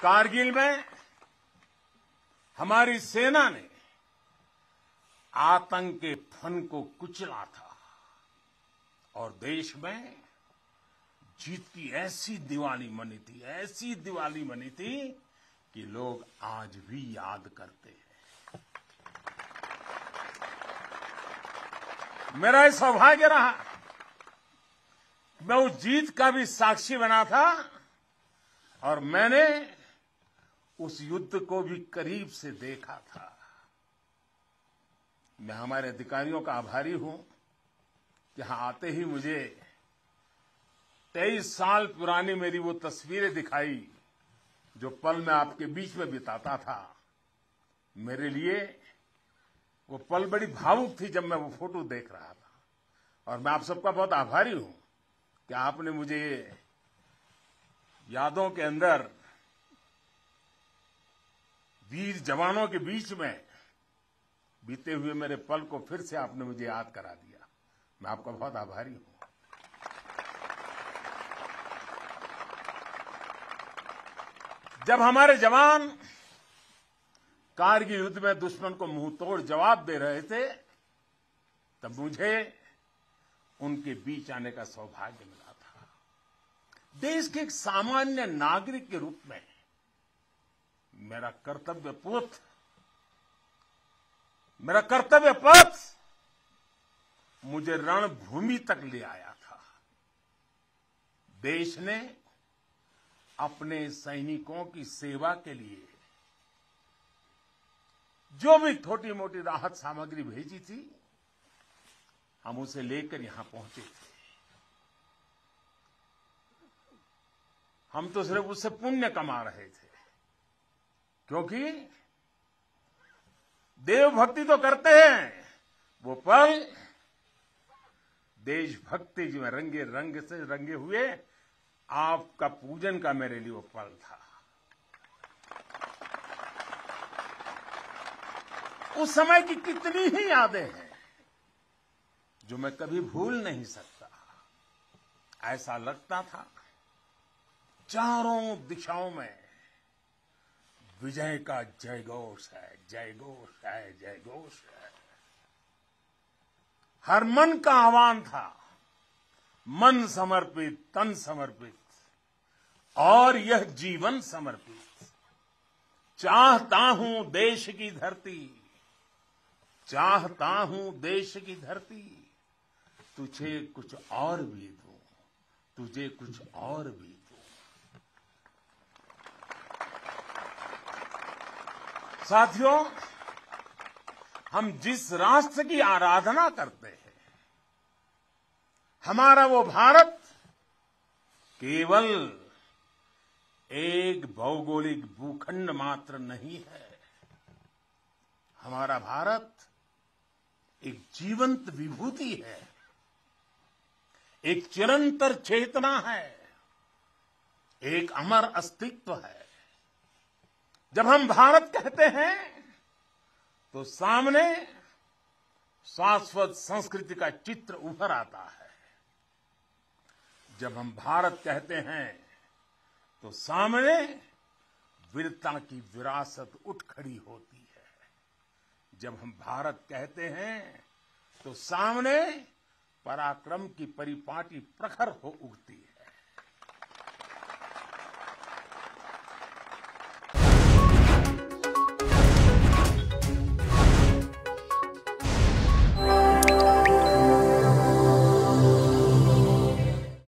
कारगिल में हमारी सेना ने आतंक के फन को कुचला था और देश में जीत की ऐसी दिवाली मनी थी कि लोग आज भी याद करते हैं। मेरा ये सौभाग्य रहा, मैं उस जीत का भी साक्षी बना था और मैंने उस युद्ध को भी करीब से देखा था। मैं हमारे अधिकारियों का आभारी हूं कि यहां आते ही मुझे 23 साल पुरानी मेरी वो तस्वीरें दिखाई जो पल मैं आपके बीच में बिताता था। मेरे लिए वो पल बड़ी भावुक थी जब मैं वो फोटो देख रहा था और मैं आप सबका बहुत आभारी हूं कि आपने मुझे यादों के अंदर वीर जवानों के बीच में बीते हुए मेरे पल को फिर से आपने मुझे याद करा दिया। मैं आपका बहुत आभारी हूं। जब हमारे जवान कारगिल युद्ध में दुश्मन को मुंह तोड़ जवाब दे रहे थे तब मुझे उनके बीच आने का सौभाग्य मिला था। देश के एक सामान्य नागरिक के रूप में मेरा कर्तव्य पथ मुझे रणभूमि तक ले आया था। देश ने अपने सैनिकों की सेवा के लिए जो भी छोटी मोटी राहत सामग्री भेजी थी हम उसे लेकर यहां पहुंचे थे। हम तो सिर्फ उससे पुण्य कमा रहे थे क्योंकि देवभक्ति तो करते हैं, वो पल देशभक्ति में रंगे हुए आपका पूजन का मेरे लिए वो पल था। उस समय की कितनी ही यादें हैं जो मैं कभी भूल नहीं सकता। ऐसा लगता था चारों दिशाओं में विजय का जयघोष है, जयघोष है, जयघोष है। हर मन का आह्वान था, मन समर्पित, तन समर्पित और यह जीवन समर्पित। चाहता हूं देश की धरती, चाहता हूं देश की धरती, तुझे कुछ और भी दूं, तुझे कुछ और भी दूं। साथियों, हम जिस राष्ट्र की आराधना करते हैं, हमारा वो भारत केवल एक भौगोलिक भूखंड मात्र नहीं है। हमारा भारत एक जीवंत विभूति है, एक चिरंतर चेतना है, एक अमर अस्तित्व है। जब हम भारत कहते हैं तो सामने शाश्वत संस्कृति का चित्र उभर आता है। जब हम भारत कहते हैं तो सामने वीरता की विरासत उठ खड़ी होती है। जब हम भारत कहते हैं तो सामने पराक्रम की परिपाटी प्रखर हो उठती है।